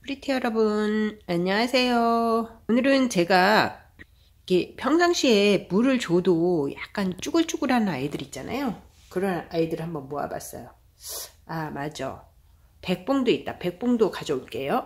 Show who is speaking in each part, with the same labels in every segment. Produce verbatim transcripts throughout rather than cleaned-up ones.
Speaker 1: 프리티 여러분, 안녕하세요. 오늘은 제가 이게 평상시에 물을 줘도 약간 쭈글쭈글한 아이들 있잖아요. 그런 아이들 한번 모아봤어요. 아, 맞아. 백봉도 있다. 백봉도 가져올게요.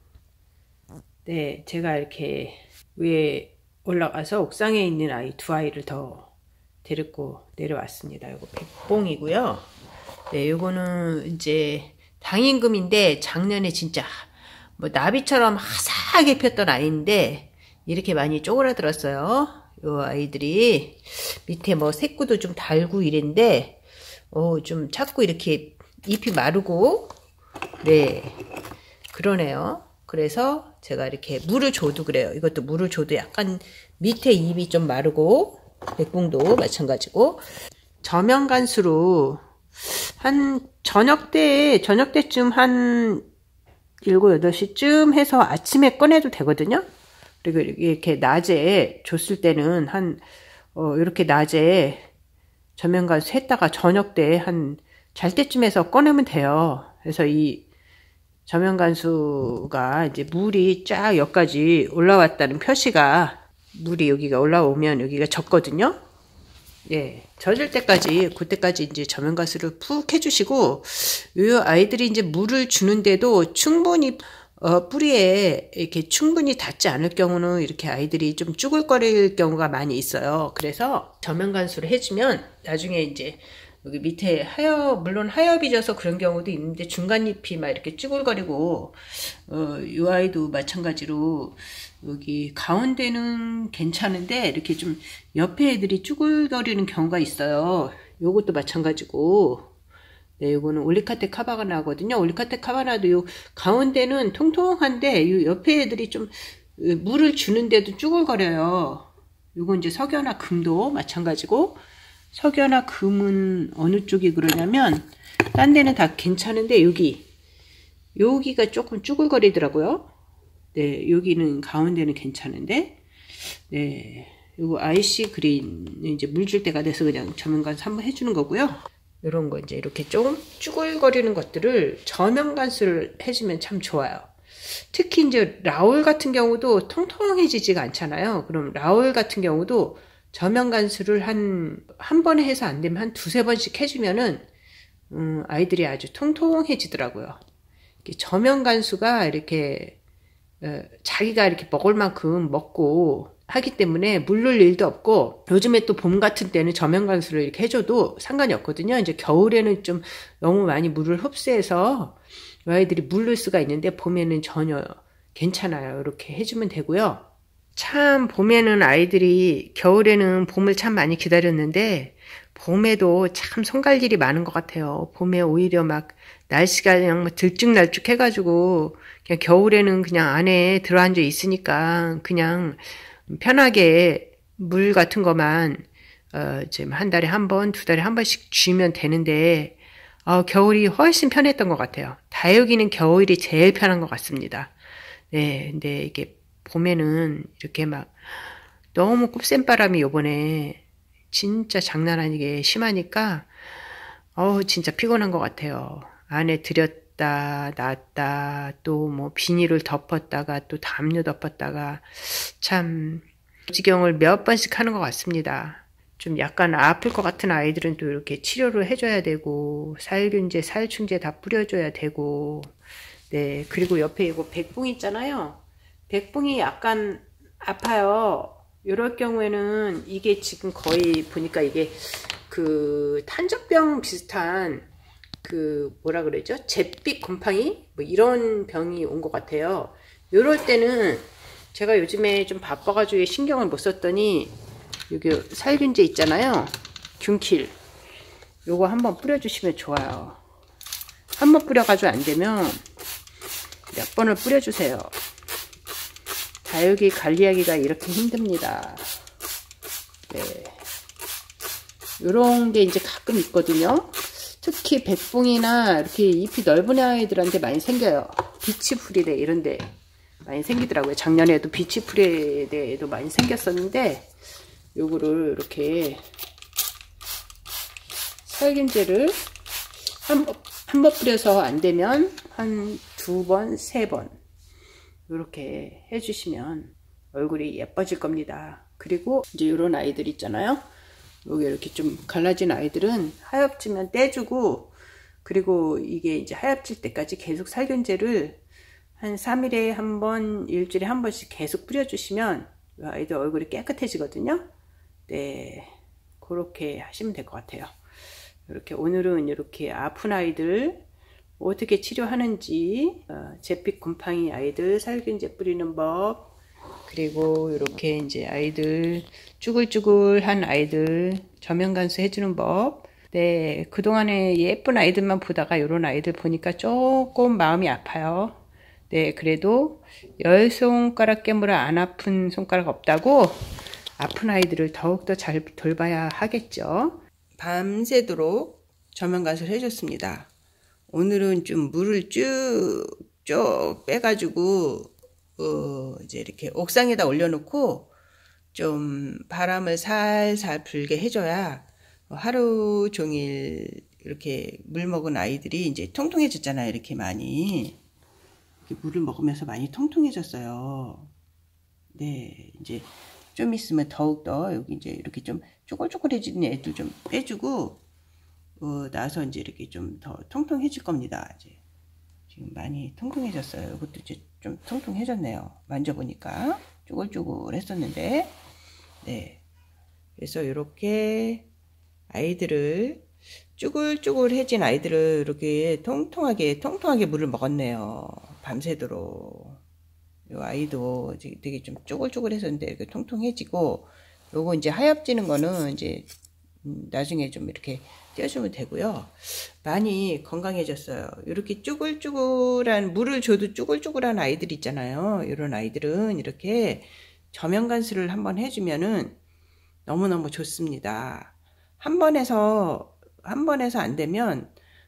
Speaker 1: 네, 제가 이렇게 위에 올라가서 옥상에 있는 아이 두 아이를 더 데리고 내려왔습니다. 이거 백봉이고요. 네, 요거는 이제 당임금인데 작년에 진짜 뭐 나비처럼 화사하게 폈던 아이인데 이렇게 많이 쪼그라들었어요. 요 아이들이 밑에 뭐 색구도 좀 달고 이랬는데 어, 좀 자꾸 이렇게 잎이 마르고 네 그러네요. 그래서 제가 이렇게 물을 줘도 그래요. 이것도 물을 줘도 약간 밑에 잎이 좀 마르고 백봉도 마찬가지고 저명간수로 한 저녁 때 저녁 때쯤 한 일곱, 여덟 시쯤 해서 아침에 꺼내도 되거든요. 그리고 이렇게 낮에 줬을 때는 한, 어, 이렇게 낮에 저면간수 했다가 저녁 때 한 잘 때쯤에서 꺼내면 돼요. 그래서 이 저면간수가 이제 물이 쫙 여기까지 올라왔다는 표시가 물이 여기가 올라오면 여기가 젖거든요. 예, 젖을 때까지, 그때까지 이제 저면가스를 푹 해주시고, 이 아이들이 이제 물을 주는데도 충분히, 어, 뿌리에 이렇게 충분히 닿지 않을 경우는 이렇게 아이들이 좀 쭈글거릴 경우가 많이 있어요. 그래서 저면간수를 해주면 나중에 이제 여기 밑에 하엽, 물론 하엽이 져서 그런 경우도 있는데 중간잎이 막 이렇게 쭈글거리고, 어, 이 아이도 마찬가지로 여기 가운데는 괜찮은데 이렇게 좀 옆에 애들이 쭈글거리는 경우가 있어요. 요것도 마찬가지고. 네, 요거는 올리카테 카바나거든요. 올리카테 카바나도 요 가운데는 통통한데 요 옆에 애들이 좀 물을 주는데도 쭈글거려요. 요건 이제 석여나 금도 마찬가지고. 석여나 금은 어느 쪽이 그러냐면 딴 데는 다 괜찮은데 여기 여기가 조금 쭈글거리더라고요. 네, 여기는 가운데는 괜찮은데 네, 요거 아이씨 그린 이제 물 줄 때가 돼서 그냥 저면간수 한번 해주는 거고요. 요런 거 이제 이렇게 좀 쭈글거리는 것들을 저면간수를 해주면 참 좋아요. 특히 이제 라울 같은 경우도 통통해지지가 않잖아요. 그럼 라울 같은 경우도 저면간수를 한, 한 번에 해서 안 되면 한 두세 번씩 해주면은, 음, 아이들이 아주 통통해지더라고요. 저면간수가 이렇게, 어, 자기가 이렇게 먹을 만큼 먹고 하기 때문에 물 넣을 일도 없고, 요즘에 또 봄 같은 때는 저면간수를 이렇게 해줘도 상관이 없거든요. 이제 겨울에는 좀 너무 많이 물을 흡수해서 아이들이 물 넣을 수가 있는데, 봄에는 전혀 괜찮아요. 이렇게 해주면 되고요. 참 봄에는 아이들이 겨울에는 봄을 참 많이 기다렸는데 봄에도 참 손갈 일이 많은 것 같아요. 봄에 오히려 막 날씨가 그냥 들쭉날쭉 해가지고 그냥 겨울에는 그냥 안에 들어앉아 있으니까 그냥 편하게 물 같은 거만 어 지금 한 달에 한 번, 두 달에 한 번씩 주면 되는데 어 겨울이 훨씬 편했던 것 같아요. 다육이는 겨울이 제일 편한 것 같습니다. 네, 근데 이게 봄에는 이렇게 막 너무 꿉센바람이 요번에 진짜 장난 아니게 심하니까 어우 진짜 피곤한 것 같아요. 안에 들였다 놨다 또 뭐 비닐을 덮었다가 또 담요 덮었다가 참 지경을 몇 번씩 하는 것 같습니다. 좀 약간 아플 것 같은 아이들은 또 이렇게 치료를 해줘야 되고 살균제 살충제 다 뿌려줘야 되고 네 그리고 옆에 이거 백봉 있잖아요. 백봉이 약간 아파요. 이럴 경우에는 이게 지금 거의 보니까 이게 그 탄저병 비슷한 그 뭐라 그러죠? 잿빛 곰팡이 뭐 이런 병이 온 것 같아요. 이럴 때는 제가 요즘에 좀 바빠가지고 신경을 못 썼더니 여기 살균제 있잖아요. 균킬 요거 한번 뿌려주시면 좋아요. 한번 뿌려가지고 안 되면 몇 번을 뿌려주세요. 다육이 관리하기가 이렇게 힘듭니다. 네. 요런 게 이제 가끔 있거든요. 특히 백봉이나 이렇게 잎이 넓은 아이들한테 많이 생겨요. 비치프리데 이런데 많이 생기더라고요. 작년에도 비치프리데에도 많이 생겼었는데 요거를 이렇게 살균제를 한 번, 한 번 뿌려서 안 되면 한 두 번, 세 번 이렇게 해주시면 얼굴이 예뻐질 겁니다. 그리고 이제 이런 아이들 있잖아요. 여기 이렇게 좀 갈라진 아이들은 하엽지면 떼주고, 그리고 이게 이제 하엽질 때까지 계속 살균제를 한 삼 일에 한 번, 일주일에 한 번씩 계속 뿌려주시면 아이들 얼굴이 깨끗해지거든요. 네, 그렇게 하시면 될 것 같아요. 이렇게 오늘은 이렇게 아픈 아이들 어떻게 치료하는지, 어, 잿빛 곰팡이 아이들 살균제 뿌리는 법, 그리고 이렇게 이제 아이들 쭈글쭈글한 아이들 저면간수 해주는 법. 네, 그동안에 예쁜 아이들만 보다가 이런 아이들 보니까 조금 마음이 아파요. 네, 그래도 열 손가락 깨물어 안 아픈 손가락 없다고 아픈 아이들을 더욱더 잘 돌봐야 하겠죠. 밤새도록 저면간수를 해줬습니다. 오늘은 좀 물을 쭉쭉 빼가지고 어 이제 이렇게 옥상에다 올려놓고 좀 바람을 살살 불게 해줘야 하루 종일 이렇게 물 먹은 아이들이 이제 통통해졌잖아요. 이렇게 많이 이렇게 물을 먹으면서 많이 통통해졌어요. 네, 이제 좀 있으면 더욱더 여기 이제 이렇게 좀 쪼글쪼글해지는 애들 좀 빼주고 어, 나서 이제 이렇게 좀 더 통통해질 겁니다. 이제 지금 많이 통통해졌어요. 이것도 이제 좀 통통해졌네요. 만져보니까 쪼글쪼글 했었는데, 네. 그래서 이렇게 아이들을 쭈글쭈글해진 아이들을 이렇게 통통하게 통통하게 물을 먹었네요. 밤새도록. 이 아이도 되게 좀 쪼글쪼글했었는데 이렇게 통통해지고, 요거 이제 하엽지는 거는 이제 나중에 좀 이렇게 떼어주면 되고요. 많이 건강해졌어요. 이렇게 쭈글쭈글한, 물을 줘도 쭈글쭈글한 아이들 있잖아요. 이런 아이들은 이렇게 저면간수를 한번 해주면은 너무너무 좋습니다. 한 번 해서 한 번 해서 안 되면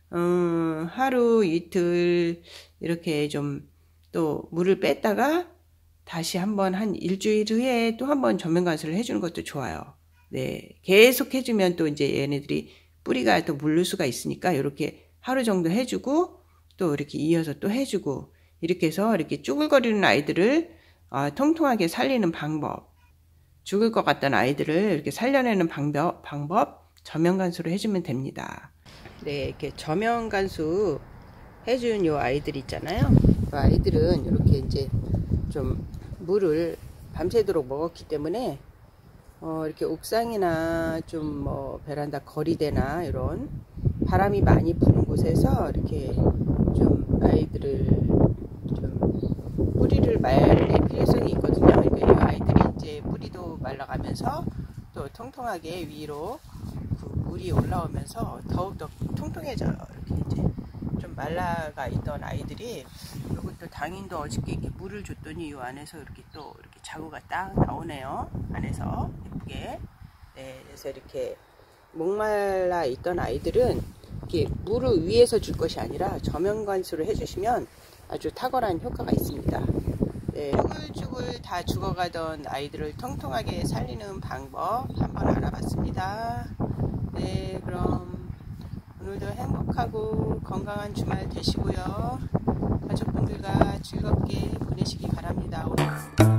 Speaker 1: 음, 하루 이틀 이렇게 좀 또 물을 뺐다가 다시 한번 한 일주일 후에 또 한번 저면간수를 해주는 것도 좋아요. 네, 계속 해주면 또 이제 얘네들이 뿌리가 또 물릴 수가 있으니까 이렇게 하루 정도 해주고 또 이렇게 이어서 또 해주고, 이렇게 해서 이렇게 쭈글거리는 아이들을 어, 통통하게 살리는 방법, 죽을 것 같던 아이들을 이렇게 살려내는 방법, 방법 저면간수로 해주면 됩니다. 네, 이렇게 저면간수 해준 요 아이들 있잖아요. 그 아이들은 이렇게 이제 좀 물을 밤새도록 먹었기 때문에 어, 이렇게 옥상이나 좀 뭐 베란다 거리대나 이런 바람이 많이 부는 곳에서 이렇게 좀 아이들을 좀 뿌리를 말릴 필요성이 있거든요. 그러니까 이 아이들이 이제 뿌리도 말라가면서 또 통통하게 위로 그 물이 올라오면서 더욱더 통통해져요. 이렇게 이제 좀 말라가 있던 아이들이, 이것도 당인도 어저께 이렇게 물을 줬더니 이 안에서 이렇게 또 이렇게 자구가 딱 나오네요. 안에서 예쁘게. 네, 그래서 이렇게 목말라 있던 아이들은 이렇게 물을 위에서 줄 것이 아니라 저면간수를 해주시면 아주 탁월한 효과가 있습니다. 네, 쭈글쭈글 다 죽어가던 아이들을 통통하게 살리는 방법 한번 알아봤습니다. 네, 그럼 오늘도 행복하고 건강한 주말 되시고요. 가족분들과 즐겁게 보내시기 바랍니다. 오늘